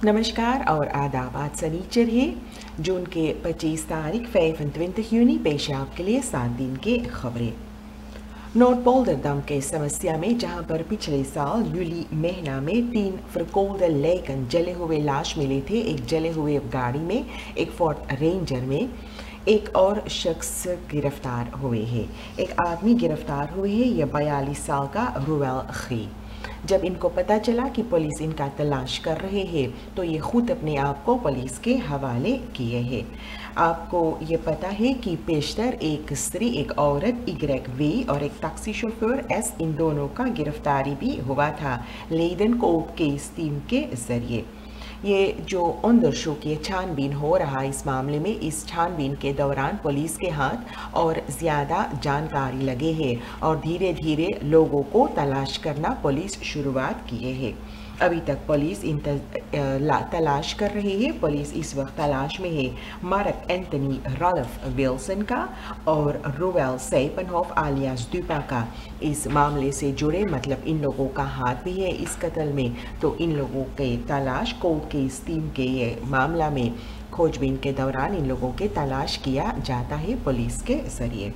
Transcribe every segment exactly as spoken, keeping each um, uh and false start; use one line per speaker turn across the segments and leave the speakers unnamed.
नमस्कार और आदाब। आज सनीचर है जून के पच्चीस तारीख पच्चीस यूनी पेश आपके लिए सात दिन के खबरें। नॉर्थ पोल्डरदम के समस्या में जहां पर पिछले साल यूली महीना में तीन फ्रकोल्डर लेकन जले हुए लाश मिले थे, एक जले हुए गाड़ी में, एक फोर्ट रेंजर में एक और शख्स गिरफ्तार हुए हैं। एक आदमी गिरफ्तार हुए हैं, यह बयालीस साल का रुवेल खी। जब इनको पता चला कि पुलिस इनका तलाश कर रहे हैं तो ये खुद अपने आप को पुलिस के हवाले किए हैं। आपको ये पता है कि पेशतर एक स्त्री, एक औरत इग्रेक वी और एक टैक्सी शोफर एस, इन दोनों का गिरफ्तारी भी हुआ था लेडन कोर्ट केस टीम के जरिए। ये जो अंदर शो की छानबीन हो रहा है इस मामले में, इस छानबीन के दौरान पुलिस के हाथ और ज़्यादा जानकारी लगे हैं और धीरे धीरे लोगों को तलाश करना पुलिस शुरुआत किए है। अभी तक पुलिस इन तलाश कर रही है। पुलिस इस वक्त तलाश में है मार्क एंथनी रॉल्फ विल्सन का और रुवेल सेपनहोफ आलियास दुपा का। इस मामले से जुड़े मतलब इन लोगों का हाथ भी है इस कत्ल में, तो इन लोगों के तलाश कोर्ट केस टीम के ये मामला में खोजबीन के दौरान इन लोगों के तलाश किया जाता है पुलिस के जरिए।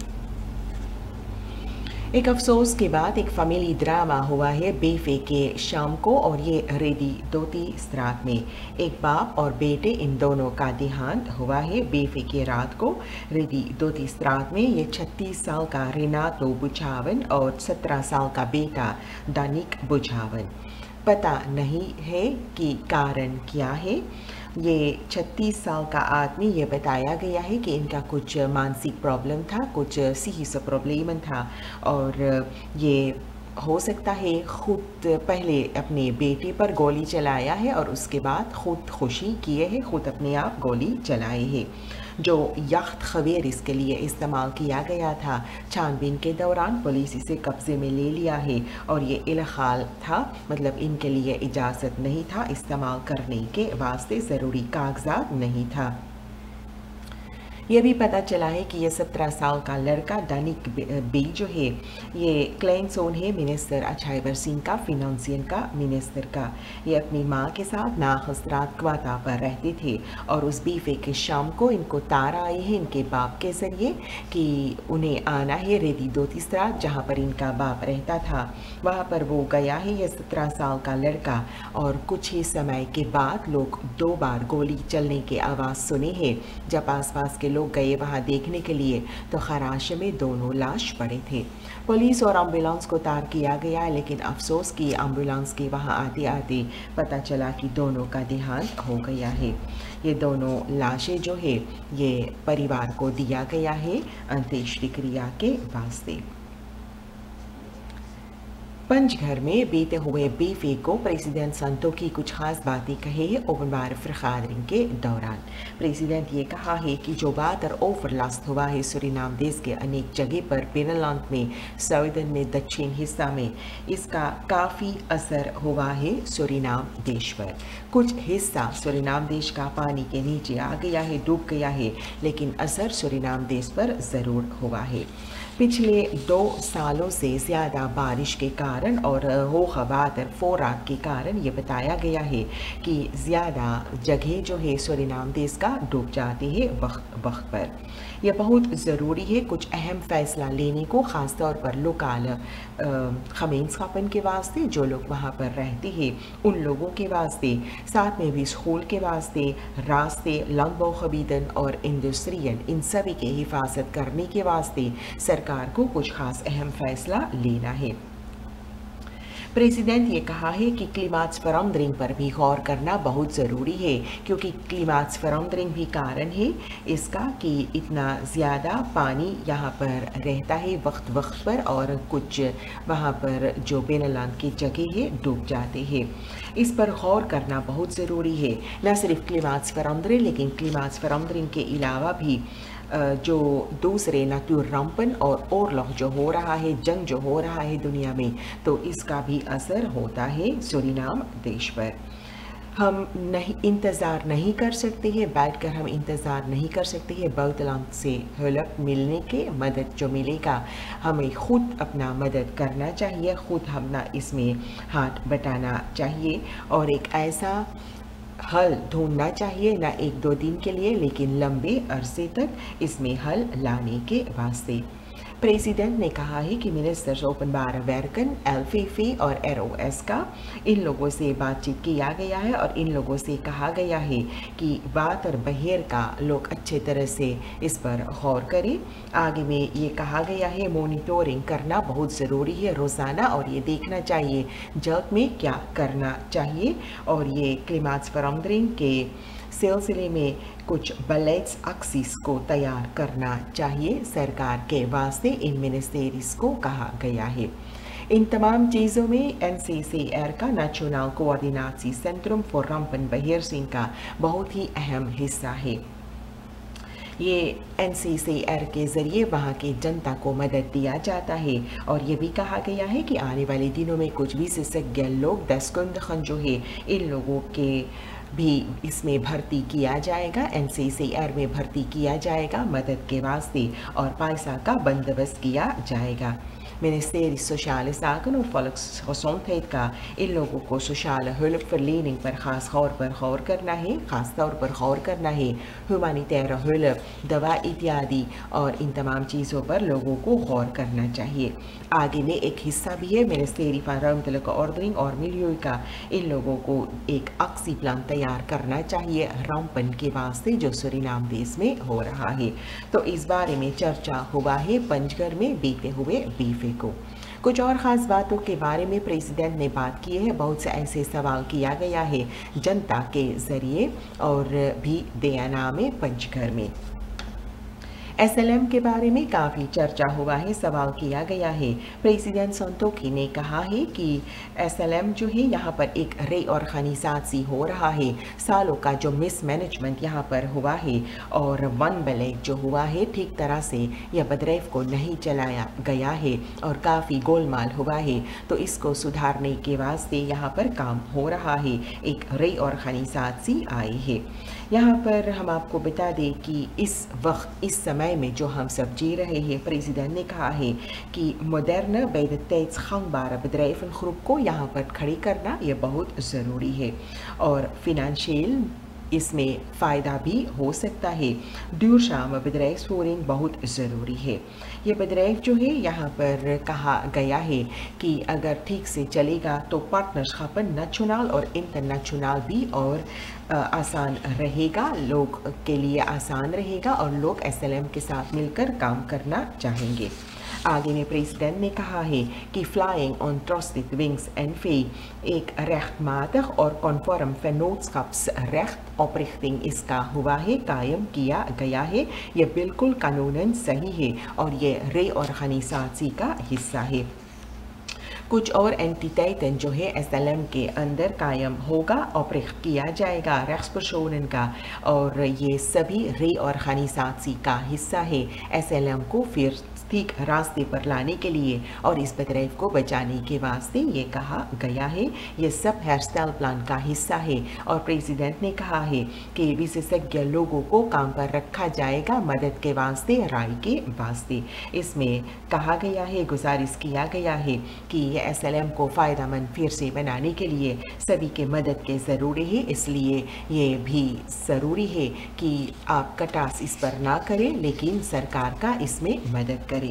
एक अफसोस के बाद एक फैमिली ड्रामा हुआ है बेफे के शाम को, और ये रेडी दोती स्त्रात में एक बाप और बेटे इन दोनों का देहांत हुआ है बेफे के रात को। रेडी दोती स्त्रात में ये छत्तीस साल का रेनातो बुझावन और सत्रह साल का बेटा दानिक बुझावन। पता नहीं है कि कारण क्या है। ये छत्तीस साल का आदमी, ये बताया गया है कि इनका कुछ मानसिक प्रॉब्लम था, कुछ सीरियस प्रॉब्लम था और ये हो सकता है खुद पहले अपने बेटे पर गोली चलाया है और उसके बाद खुद खुशी किए है, खुद अपने आप गोली चलाए है। जो यख्त खबेर इसके लिए इस्तेमाल किया गया था, छानबीन के दौरान पुलिस इसे कब्जे में ले लिया है और ये इल्हाल था, मतलब इनके लिए इजाज़त नहीं था इस्तेमाल करने के वास्ते, ज़रूरी कागजात नहीं था। ये भी पता चला है कि ये सत्रह साल का लड़का दानिक बी जो है ये क्लेंसोन है मिनिस्टर अछाइबर सिंह का, फिनंसियन का मिनिस्टर का। ये अपनी माँ के साथ नाखसरात क्वाता पर रहते थे और उस बीफे के शाम को इनको तार आई है इनके बाप के ज़रिए कि उन्हें आना है रेडी दोती स्त्रात जहाँ पर इनका बाप रहता था। वहाँ पर वो गया है ये सत्रह साल का लड़का और कुछ ही समय के बाद लोग दो बार गोली चलने की आवाज़ सुनी है। जब आसपास के लोग गए वहां देखने के लिए तो खराश में दोनों लाश पड़े थे। पुलिस और एम्बुलेंस को तार किया गया, लेकिन अफसोस की एम्बुलेंस के वहां आते आते पता चला कि दोनों का देहांत हो गया है। ये दोनों लाशें जो है ये परिवार को दिया गया है अंत्येष्टि क्रिया के वास्ते। पंचघर में बीते हुए बीफे को प्रेसिडेंट संतोखी कुछ खास बातें कही है ओपनबार फरखादरिंग के दौरान। प्रेसिडेंट ये कहा है कि जो बात और ओवरलास्ट हुआ है सूरीनाम देश के अनेक जगह पर पेनलांत में, सऊदन में, दक्षिण हिस्सा में, इसका काफ़ी असर हुआ है सूरीनाम देश पर। कुछ हिस्सा सूरीनाम देश का पानी के नीचे आ गया है, डूब गया है, लेकिन असर सूरीनाम देश पर ज़रूर हुआ है। पिछले दो सालों से ज़्यादा बारिश के कारण और होखबातर फोरात के कारण ये बताया गया है कि ज़्यादा जगह जो है सूरीनाम देश का डूब जाती है वक्त वक्त पर। यह बहुत ज़रूरी है कुछ अहम फ़ैसला लेने को, ख़ास तौर पर लोकाल खमेंसखापन के वास्ते, जो लोग वहाँ पर रहते हैं उन लोगों के वास्ते, साथ में भी स्कूल के वास्ते, रास्ते, लंबो खबीदन और इंडस्ट्रियन, इन सभी के हिफाजत करने के वास्ते सरकार को कुछ खास अहम फैसला लेना है। प्रेसिडेंट ये कहा है कि क्लीमाट्स फरंदरिंग पर भी गौर करना बहुत ज़रूरी है, क्योंकि क्लीमाट्स फरंदरिंग भी कारण है इसका कि इतना ज़्यादा पानी यहाँ पर रहता है वक्त वक्त पर और कुछ वहाँ पर जो बेनलान की जगह है डूब जाते हैं। इस पर गौर करना बहुत ज़रूरी है, न सिर्फ क्लीमाट्स फरंदरिंग लेकिन क्लीमाट्स फरंदरिंग के अलावा भी जो दूसरे नातुरम्पन और ओरलॉग जो हो रहा है, जंग जो हो रहा है दुनिया में, तो इसका भी असर होता है सूरीनाम देश पर। हम नहीं इंतज़ार नहीं कर सकते हैं, बैठकर हम इंतज़ार नहीं कर सकते हैं बहुतलाम से हेल्प मिलने के, मदद जो मिलेगा हमें ख़ुद अपना मदद करना चाहिए, ख़ुद अपना इसमें हाथ बटाना चाहिए और एक ऐसा हल ढूंढना चाहिए, ना एक दो दिन के लिए लेकिन लंबे अरसे तक इसमें हल लाने के वास्ते। प्रेसिडेंट ने कहा है कि मिनिस्टर्स ओपनबार वेरकन, एलफीफी और एरओएस का इन लोगों से बातचीत किया गया है और इन लोगों से कहा गया है कि बात और बहेर का लोग अच्छे तरह से इस पर गौर करें। आगे में ये कहा गया है मॉनिटरिंग करना बहुत ज़रूरी है रोज़ाना और ये देखना चाहिए जल्द में क्या करना चाहिए और ये क्लिमात फरंदरिंग के सिलसिले में कुछ बलेट्स एक्सिस को तैयार करना चाहिए सरकार के वास्ते इन मिनिस्टेरिस को कहा गया है। इन तमाम चीज़ों में एन सी सी आर का नेशनल कोऑर्डिनेशन सेंट्रम फॉर रंपन बहेरसिंग का बहुत ही अहम हिस्सा है। ये एन सी सी आर के ज़रिए वहाँ की जनता को मदद दिया जाता है और ये भी कहा गया है कि आने वाले दिनों में कुछ विशेषज्ञ लोग दसकुंद खन जो है इन लोगों के भी इसमें भर्ती किया जाएगा, एन सी सी आर में भर्ती किया जाएगा मदद के वास्ते और पैसा का बंदोबस्त किया जाएगा। Ministerie Sociale Zaken of Volksgezondheid का इन लोगों को sociale hulpverlening पर खास तौर पर गौर करना है खास तौर पर गौर करना है humanitaire hulp, दवा इत्यादि और इन तमाम चीज़ों पर लोगों को गौर करना चाहिए। आगे में एक हिस्सा भी है मिनिस्ट्री फॉर रुimtelijke ऑर्डरिंग और मिलियो का इन लोगों को एक एक्सी प्लान तैयार करना चाहिए रामपन के वास्ते जो सूरीनाम देश में हो रहा है। तो इस बारे में चर्चा हुआ है पंचगढ़ में बीते हुए बीफे को। कुछ और ख़ास बातों के बारे में प्रेसिडेंट ने बात की है, बहुत से ऐसे सवाल किया गया है जनता के ज़रिए और भी दयाना में पंचघर में। एस एल एम के बारे में काफ़ी चर्चा हुआ है, सवाल किया गया है। प्रेसिडेंट संतोखी ने कहा है कि एस एल एम जो है यहाँ पर एक रीऑर्गेनाइजेशन हो रहा है, सालों का जो मिसमैनेजमेंट यहाँ पर हुआ है और वन ब्लैक जो हुआ है ठीक तरह से यह बदरेफ को नहीं चलाया गया है और काफ़ी गोलमाल हुआ है, तो इसको सुधारने के वास्ते यहाँ पर काम हो रहा है। एक रीऑर्गेनाइजेशन आई है। यहाँ पर हम आपको बता दें कि इस वक्त इस समय में जो हम सब जी रहे हैं, प्रेसिडेंट ने कहा है कि modern bij de tijd gangbare bedrijvengroep को यहाँ पर खड़ी करना ये बहुत ज़रूरी है और फिनेंशियल इसमें फ़ायदा भी हो सकता है। duurzame bedrijfsvoering बहुत ज़रूरी है। ये bedrijf जो है यहाँ पर कहा गया है कि अगर ठीक से चलेगा तो पार्टनरशिप नेशनल और इंटरनेशनल भी और आसान रहेगा, लोग के लिए आसान रहेगा और लोग एस एल एम के साथ मिलकर काम करना चाहेंगे। आगे में प्रेसिडेंट ने कहा है कि flying on trusted wings and फी एक rechtmatig और कॉन्फर्म vennootschapsrecht oprichting इसका हुआ है, कायम किया गया है। ये बिल्कुल कानूनन सही है और ये रीऑर्गेनाइजेशन का हिस्सा है। कुछ और एंटिटेटन जो है एस एल एम के अंदर कायम होगा, ऑपरेट किया जाएगा रेक्सपर्सोनन का और ये सभी रीऑर्गेनाइजेशन का हिस्सा है एस एल एम को फिर ठीक रास्ते पर लाने के लिए और इस bedrijf को बचाने के वास्ते ये कहा गया है। ये सब हेयरस्टाइल प्लान का हिस्सा है और प्रेसिडेंट ने कहा है कि विशेषज्ञ लोगों को काम पर रखा जाएगा मदद के वास्ते, राय के वास्ते। इसमें कहा गया है, गुजारिश किया गया है कि ये एस एल एम को फ़ायदेमंद फिर से बनाने के लिए सभी के मदद के ज़रूरी है, इसलिए ये भी ज़रूरी है कि आप कटास इस पर ना करें लेकिन सरकार का इसमें मदद करें।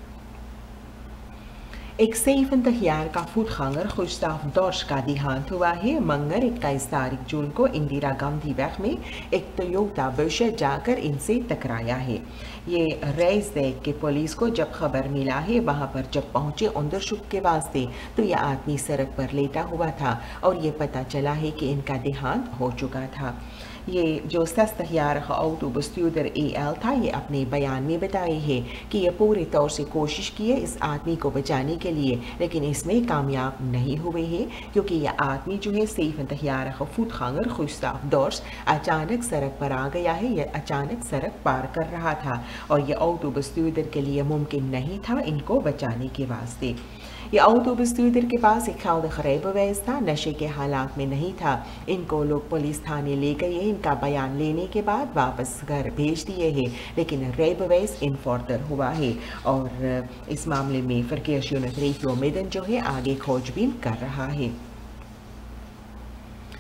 एक zeventig jaar का voetganger गुस्ताव डॉर्श का देहांत हुआ है। मंगल इक्कीस तारीख जून को इंदिरा गांधी वैग में एक टोयोटा बस जाकर इनसे टकराया है। ये रेस देख के पुलिस को जब खबर मिला है, वहां पर जब पहुंचे अंदरशुक के वास्ते तो यह आदमी सड़क पर लेटा हुआ था और ये पता चला है कि इनका देहांत हो चुका था। ये जो zestig-jarige autobestuurder ए एल था, ये अपने बयान में बताए है कि ये पूरे तौर से कोशिश की है इस आदमी को बचाने के लिए लेकिन इसमें कामयाब नहीं हुए हैं क्योंकि यह आदमी जो है zeventig-jarige voetganger गुस्ताव डॉर्श अचानक सड़क पर आ गया है। यह अचानक सड़क पार कर रहा था और ये autobestuurder के लिए मुमकिन नहीं था इनको बचाने के वास्ते। ये autobestuurder के पास एक geldig rijbewijs था, नशे के हालात में नहीं था। इनको लोग पुलिस थाने ले गए, इनका बयान लेने के बाद वापस घर भेज दिए हैं लेकिन rijbewijs इनफॉर्दर हुआ है और इस मामले में verkeersunion regio midden जो है आगे खोजबीन कर रहा है।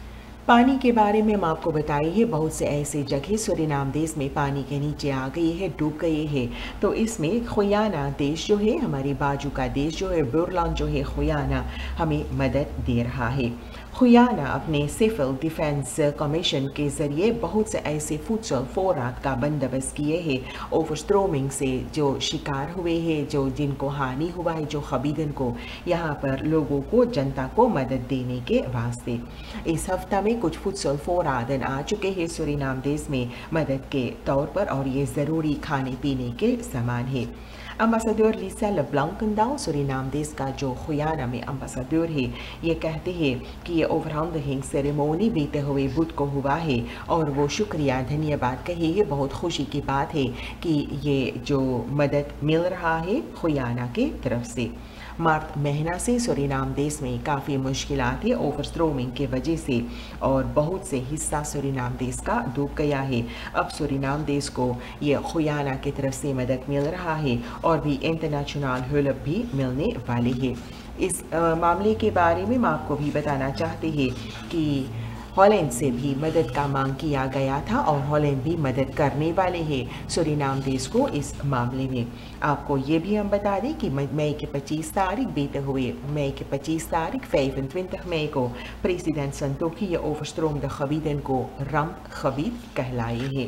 पानी के बारे में हम आपको बताई है, बहुत से ऐसे जगह सूरीनाम देश में पानी के नीचे आ गई है, डूब गई है। तो इसमें खुयाना देश जो है, हमारे बाजू का देश जो है, बुरलान जो है, खुयाना हमें मदद दे रहा है। खुयाना अपने सिविल डिफेंस कमीशन के ज़रिए बहुत से ऐसे फुटसल फोरात का बंदोबस्त किए हैं। ओवरस्ट्रोमिंग से जो शिकार हुए हैं, जो जिनको हानि हुआ है, जो खबीदन को, यहाँ पर लोगों को, जनता को मदद देने के वास्ते इस हफ्ता में कुछ फुटसल फोरादन आ चुके हैं सूरीनाम देश में मदद के तौर पर, और ये ज़रूरी खाने पीने के सामान है। अम्बासडर लिसा लब्लांकंदाओ सूरीनाम देश का जो खुयाना में अम्बासडर है, ये कहते हैं कि ये ओवरहाउंडिंग सेरेमोनी बीते हुए बुध को हुआ है, और वो शुक्रिया धन्यवाद कहे, ये बहुत खुशी की बात है कि ये जो मदद मिल रहा है खुयाना के तरफ से। मार्च महीना से सूरीनाम देश में काफ़ी मुश्किलात है ओवरस्ट्रोमिंग के वजह से, और बहुत से हिस्सा सूरीनाम देश का डूब गया है। अब सूरीनाम देश को ये खुयाना की तरफ से मदद मिल रहा है, और भी इंटरनेशनल हेल्प भी मिलने वाली है। इस आ, मामले के बारे में हम आपको भी बताना चाहते हैं कि हॉलैंड से भी मदद का मांग किया गया था, और हॉलैंड भी मदद करने वाले हैं सूरीनाम देश को इस मामले में। आपको ये भी हम बता दें कि मई के पच्चीस तारीख बीते हुए मई के पच्चीस तारीख vijfentwintig मई को प्रेसिडेंट संतोखी ये ओवरस्ट्रोमde gebieden को रम खबीद कहलाए हैं।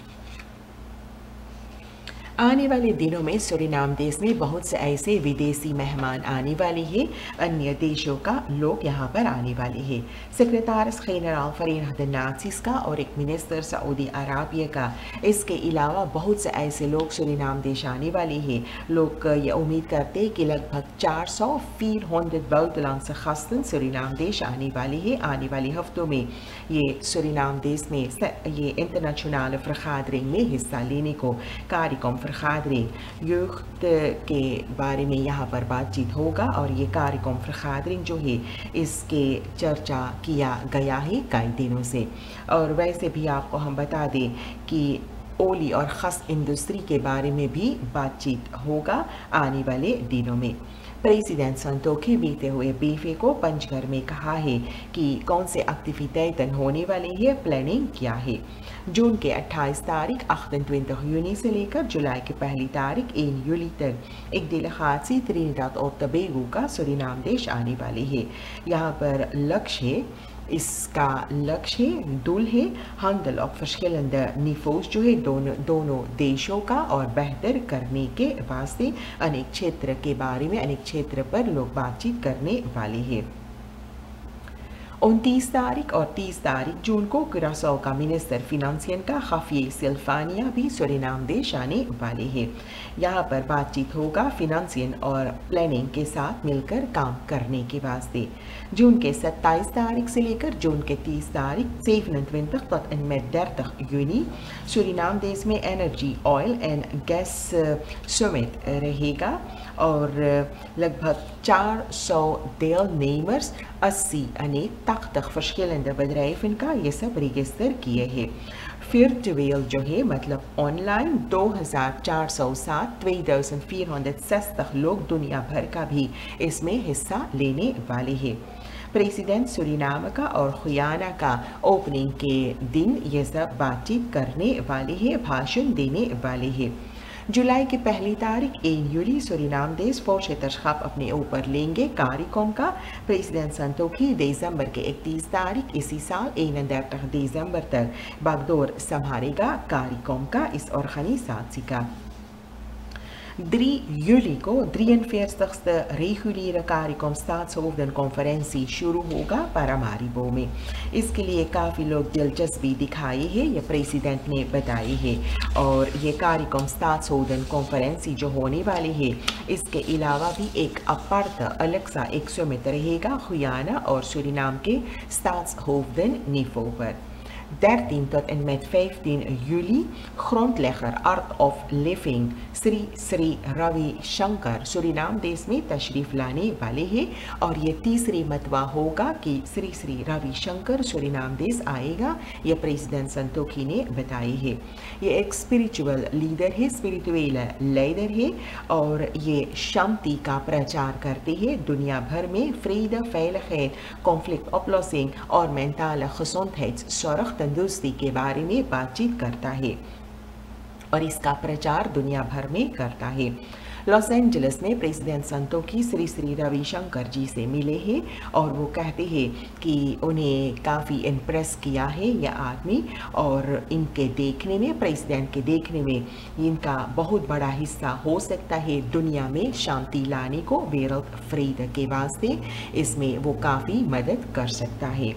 आने वाले दिनों में सूरीनाम देश में बहुत से ऐसे विदेशी मेहमान आने वाले हैं, अन्य देशों का लोग यहाँ पर आने वाले हैं। सेक्रेटरीज जनरल फरीन नासिस का और एक मिनिस्टर सऊदी अराबिया का, इसके अलावा बहुत से ऐसे लोग सूरीनाम देश आने वाले हैं। लोग ये उम्मीद करते हैं कि लगभग चार सौ vierhonderd buitenlandse gasten सूरीनाम देश आने वाले हैं। आने वाले हफ्तों में ये सूरीनाम देश में ये इंटरनेशनल vergadering में हिस्सा लेने को कार्यक्रम vergadering jeugd के बारे में यहाँ पर बातचीत होगा, और ये कार्यक्रम vergadering जो है इसके चर्चा किया गया है कई दिनों से। और वैसे भी आपको हम बता दें कि ओली और ख़ास इंडस्ट्री के बारे में भी बातचीत होगा आने वाले दिनों में। प्रेसिडेंट संतोखी बीते हुए बीफे को पंचघर में कहा है कि कौन से एक्टिविटीज़ होने वाली है, प्लानिंग क्या है। जून के अट्ठाईस तारीख achtentwintig जून से लेकर जुलाई की पहली तारीख एक जुलाई तक एक डेलीगेसी त्रिनिदाद और टोबैगो का सूरीनाम देश आने वाली है। यहाँ पर लक्ष्य इसका लक्ष्य doel है handel op verschillende niveaus जो है दोनों दोनों देशों का, और बेहतर करने के वास्ते अनेक क्षेत्र के बारे में अनेक क्षेत्र पर लोग बातचीत करने वाले हैं। उनतीस तारीख और तीस तारीख जून को कुरासाओ का मिनिस्टर फिनांसियन का खफिए सिल्फानिया भी सूरीनाम देश आने वाले हैं। यहाँ पर बातचीत होगा फिनांसियन और प्लानिंग के साथ मिलकर काम करने के वास्ते। जून के सत्ताईस तारीख से लेकर जून के तीस तारीख zevenentwintig tot en met dertig juni Suriname देश में energy oil and gas summit रहेगा, और लगभग चार सौ deelnemers अस्सी अनेक tachtig verschillende bedrijven का ये सब रजिस्टर किए हैं। virtueel जो है मतलब ऑनलाइन दो हज़ार चार सौ सात चौबीस सौ चार लोग दुनिया भर का भी इसमें हिस्सा लेने वाले हैं। प्रेसिडेंट सूरीनाम का और खुयाना का ओपनिंग के दिन ये सब बातचीत करने वाले हैं, भाषण देने वाले हैं। जुलाई की पहली तारीख एक जुलाई सूरीनाम देश voorzitterschap अपने ऊपर लेंगे कार्यक्रम का। प्रेसिडेंट संतोखी दिसंबर के इकतीस तारीख इसी साल eenendertig दिसंबर तक बागडोर संभालेगा कार्यक्रम का इस ऑर्गेनाइजेशन का। drie juli को drieënveertigste reguliere कार्यक्रम staatshoofdenconferentie शुरू होगा पारामारिबो में। इसके लिए काफ़ी लोग दिलचस्पी दिखाई है, ये प्रेसिडेंट ने बताई है। और ये कार्यक्रम staatshoofdenconferentie जो होने वाली है, इसके अलावा भी एक अपार्ट अलग सा एक समिट रहेगा खुयाना और सूरीनाम के staatshoofden niveau पर। dertien tot en met vijftien juli grondlegger Art of Living Shri Shri Ravi Shankar Suriname देश में तशरीफ लाने वाले हैं और ये तीसरी मतवा होगा कि श्री श्री रवि शंकर सुरीनाम देश आएगा, ये प्रेसिडेंट संतोखी ने बताई है। ये एक स्पिरिचुअल लीडर है, स्पिरिचुअल लीडर है और ये शांति का प्रचार करते हैं। दुनिया भर में फ्रीड veiligheid, कॉन्फ्लिक्ट ऑप्लोसिंग और मेंटल gezondheid zorg तंदुरुस्ती के बारे में बातचीत करता है और इसका प्रचार दुनिया भर में करता है। लॉस एंजलिस में प्रेसिडेंट संतोखी श्री श्री रविशंकर जी से मिले हैं और वो कहते हैं कि उन्हें काफ़ी इम्प्रेस किया है यह आदमी और इनके देखने में, प्रेसिडेंट के देखने में इनका बहुत बड़ा हिस्सा हो सकता है दुनिया में शांति लाने को, वर्ल्ड फ्रीड के वास्ते इसमें वो काफ़ी मदद कर सकता है।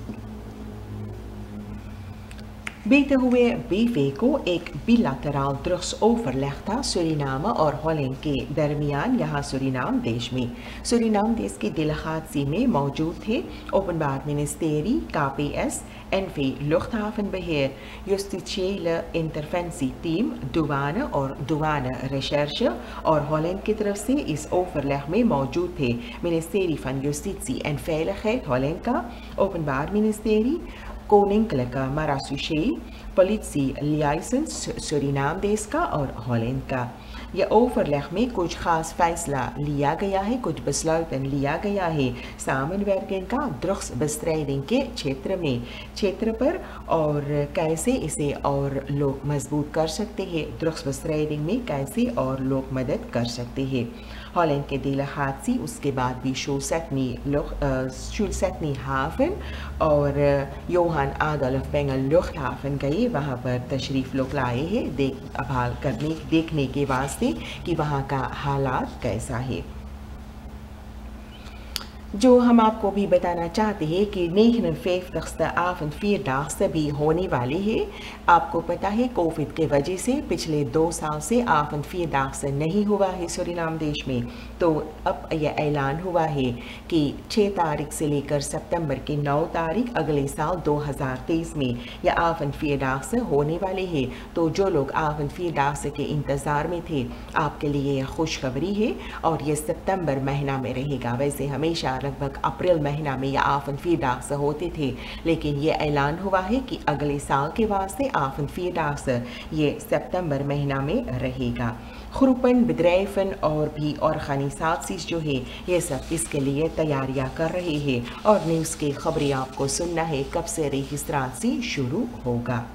बीते हुए बीफे को एक बिलातराल drugsoverleg था सूरीनाम और हॉलैंड के दरमियान यहाँ सूरीनाम देश में। सूरीनाम देश के डेलीगाtie में मौजूद थे ओpenbaar ministerie, K P S, N V luchthavenbeheer, justitiële interventieteam, douane और douane recherche और हॉलैंड की तरफ से इस ओवरलेग में मौजूद थे ministerie van Justitie en Veiligheid Holland का, ओpenbaar ministerie, Koninklijke Marechaussee, politie license Suriname देश का और हॉलैंड का। यह ओवरलेग में कुछ खास फैसला लिया गया है, कुछ besluiten लिया गया है samenwerking का ड्रग्स bestrijding के क्षेत्र में क्षेत्र पर और कैसे इसे और लोग मजबूत कर सकते हैं, ड्रग्स bestrijding में कैसे और लोग मदद कर सकते हैं। हॉलैंड के डेलीगाtie उसके बाद भी शूलसेटनी शूलसेटनी हावन और योहान आडोल्फ बेंगल लुchthaven गए, वहाँ पर तशरीफ लोग लाए हैं देख अभाल करने देखने के वास्ते कि वहाँ का हालात कैसा है। जो हम आपको भी बताना चाहते हैं कि negenenvijftigste avondvierdaagse भी होने वाली है। आपको पता है कोविड के वजह से पिछले दो साल से avondvierdaagse नहीं हुआ है सूरीनाम देश में, तो अब यह ऐलान हुआ है कि छह तारीख से लेकर सितंबर के नौ तारीख अगले साल दो हज़ार तेईस में यह avondvierdaagse होने वाले हैं। तो जो लोग avondvierdaagse के इंतज़ार में थे, आपके लिए यह खुशखबरी है और ये सितंबर महीना में रहेगा। वैसे हमेशा लगभग अप्रैल महीना में ये avondvierdaagse होते थे, लेकिन ये ऐलान हुआ है कि अगले साल के वास्ते avondvierdaagse ये सितंबर महीना में रहेगा। ग्रुपन, bedrijven और भी ऑर्गेनाइजेशंस जो है ये सब इसके लिए तैयारियां कर रहे हैं और न्यूज़ की खबरें आपको सुनना है कब से रजिस्ट्रेशन शुरू होगा।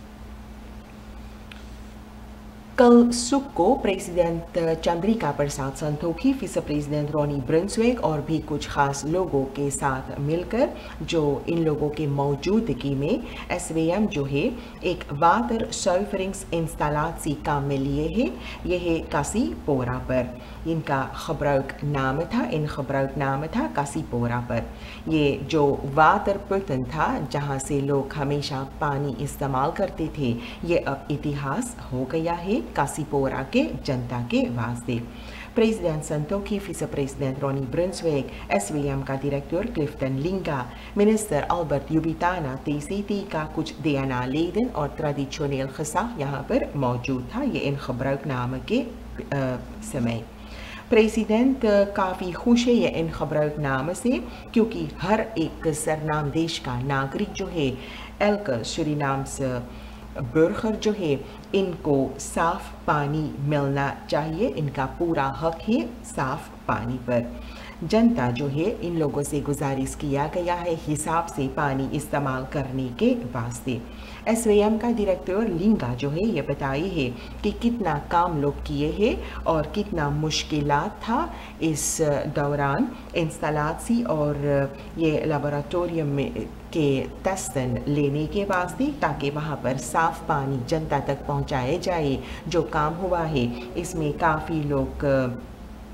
कल सुख को president Chandrika Prasad Santokhi, vice president Ronnie Brunswick और भी कुछ खास लोगों के साथ मिलकर, जो इन लोगों के मौजूदगी में एस वी एम जो है एक वाटर zuiveringsinstallatie काम में लिए है। यह है कासीपोरा पर, इनका gebruik नाम था इन gebruik नाम था कासीपोरा पर। ये जो वाटर पुटन था जहाँ से लोग हमेशा पानी इस्तेमाल करते थे, ये अब इतिहास हो गया है कासीपोरा के जनता के वास्ते। President Santokhi, vice president Ronnie Brunswijk, S V M का director Clifton Linga, minister Albert Jubithana, T C T का कुछ D N A लेडन और ट्रेडिशनल gezag यहाँ पर मौजूद था ये इन gebruikname के आ, समय। प्रेसिडेंट काफ़ी खुश है ये इन gebruikname से, क्योंकि हर एक सरनाम देश का नागरिक जो है elke Surinaamse burger जो है इनको साफ पानी मिलना चाहिए, इनका पूरा हक है साफ पानी पर। जनता जो है इन लोगों से गुजारिश किया गया है हिसाब से पानी इस्तेमाल करने के वास्ते। एस वी एम का डायरेक्टर लिंगा जो है ये बताई है कि कितना काम लोग किए हैं और कितना मुश्किलात था इस दौरान इंस्टॉलासी और ये लेबोरेटोरियम में के टेस्टन लेने के वास्ते, ताकि वहाँ पर साफ़ पानी जनता तक पहुँचाया जाए। जो काम हुआ है इसमें काफ़ी लोग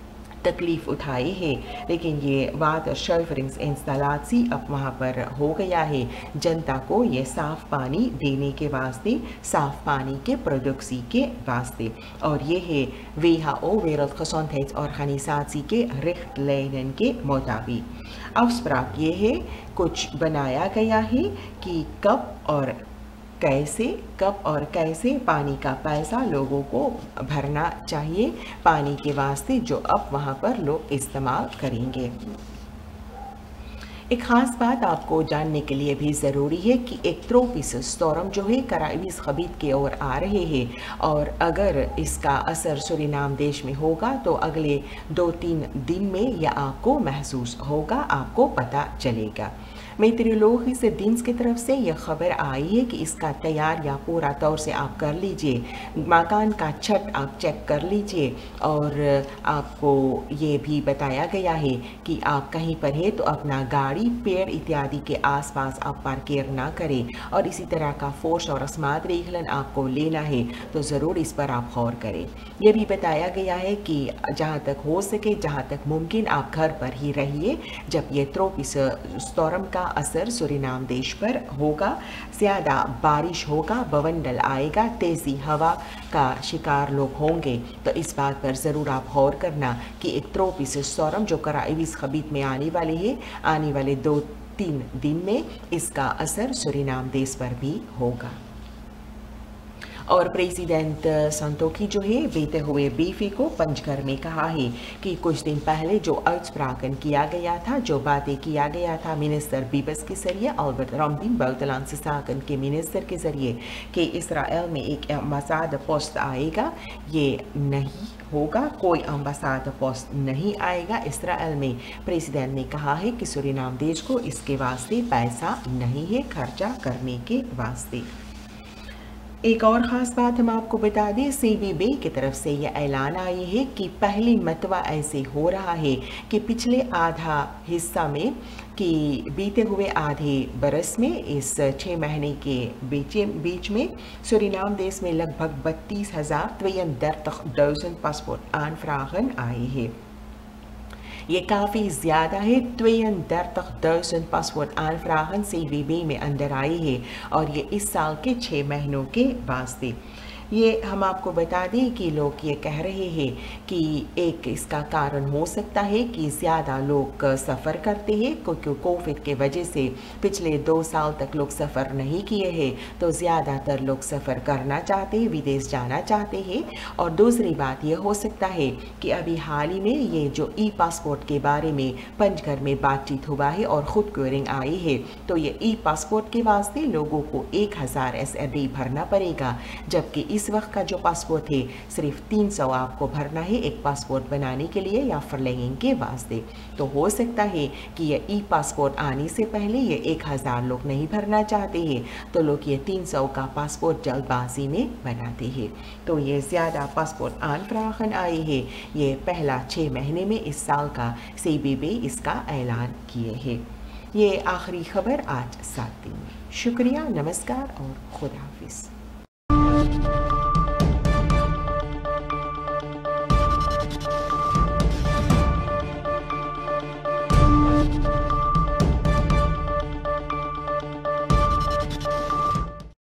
तकलीफ़ उठाई है, लेकिन ये वाटर शेल्फरिंग्स इंस्टॉलासी अब वहाँ पर हो गया है जनता को ये साफ़ पानी देने के वास्ते, साफ़ पानी के प्रोडक्सी के वास्ते। और ये है वी एच ओ Weltgesondheitsorganisatie के रिchtlijnen के मुताबिक। अफस्प्राक ये है कुछ बनाया गया है कि कब और कैसे कब और कैसे पानी का पैसा लोगों को भरना चाहिए पानी के वास्ते जो अब वहाँ पर लोग इस्तेमाल करेंगे। एक ख़ास बात आपको जानने के लिए भी ज़रूरी है कि एक ट्रोपिकल स्टॉर्म जो है कराइबिस खबीत की ओर आ रहे हैं और अगर इसका असर सूरीनाम देश में होगा तो अगले दो तीन दिन में यह आपको महसूस होगा, आपको पता चलेगा। मेट्रोलॉजी से दिन्स की तरफ से यह खबर आई है कि इसका तैयार या पूरा तौर से आप कर लीजिए, मकान का छत आप चेक कर लीजिए और आपको ये भी बताया गया है कि आप कहीं पर है तो अपना गाड़ी पेड़ इत्यादि के आसपास आप पार्केर ना करें और इसी तरह का फोर्स और अस्मात रेगलन आपको लेना है तो ज़रूर इस पर आप गौर करें। यह भी बताया गया है कि जहाँ तक हो सके, जहाँ तक मुमकिन आप घर पर ही रहिए जब ये ट्रोपिकल स्टॉर्म का असर सूरीनाम देश पर होगा। ज़्यादा बारिश होगा, बवंडर आएगा, तेज़ी हवा का शिकार लोग होंगे तो इस बात पर ज़रूर आप गौर करना कि एक ट्रोपिकल स्टॉर्म जो कराइबिस खबीत में आने वाले है, आने वाले दो तीन दिन में इसका असर सूरीनाम देश पर भी होगा। और प्रेसिडेंट संतोखी जो है बीते हुए बीफी को पंचघर में कहा है कि कुछ दिन पहले जो उitspraken किया गया था, जो बातें किया गया था मिनिस्टर बीबस के जरिए, अल्बर्ट रॉम्बीन buitenlandse zaken के मिनिस्टर के जरिए कि इसराइल में एक अम्बासाडर पोस्ट आएगा, ये नहीं होगा, कोई अम्बासाडर पोस्ट नहीं आएगा इसराइल में। प्रेसिडेंट ने कहा है कि सूरीनाम देश को इसके वास्ते पैसा नहीं है खर्चा करने के वास्ते। एक और ख़ास बात हम आपको बता दें, सी बी बी की तरफ से यह ऐलान आई है कि पहली मरतबा ऐसे हो रहा है कि पिछले आधा हिस्सा में कि बीते हुए आधे बरस में इस छः महीने के बीच बीच में सूरीनाम देश में लगभग बत्तीस हज़ार tweeëndertig duizend पासपोर्ट aanvragen आए हैं। ये काफ़ी ज़्यादा है, tweeëndertig duizend passport aanvragen C B B में अंदर आई है और ये इस साल के छः महीनों के वास्ते। ये हम आपको बता दें कि लोग ये कह रहे हैं कि एक इसका कारण हो सकता है कि ज़्यादा लोग सफ़र करते हैं क्योंकि कोविड के वजह से पिछले दो साल तक लोग सफ़र नहीं किए हैं तो ज़्यादातर लोग सफ़र करना चाहते हैं, विदेश जाना चाहते हैं। और दूसरी बात यह हो सकता है कि अभी हाल ही में ये जो ई पासपोर्ट के बारे में पंचघर में बातचीत हुआ है और ख़ुद क्वेरिंग आई है तो ये ई पासपोर्ट के वास्ते लोगों को एक हज़ार एस ए डी भरना पड़ेगा, जबकि इस वक्त का जो पासपोर्ट है सिर्फ तीन सौ आपको भरना है एक पासपोर्ट बनाने के लिए या फर्लेंगिंग के वास्ते। तो हो सकता है कि ये ई पासपोर्ट आने से पहले ये एक हज़ार लोग नहीं भरना चाहते हैं तो लोग ये तीन सौ का पासपोर्ट जल्दबाजी में बनाते हैं। तो ये ज़्यादा पासपोर्ट aanvragen आए हैं, ये पहला छः महीने में इस साल का सी बी बी इसका ऐलान किए हैं। ये आखिरी खबर आज सात दिन में। शुक्रिया, नमस्कार और खुदा हाफिज़।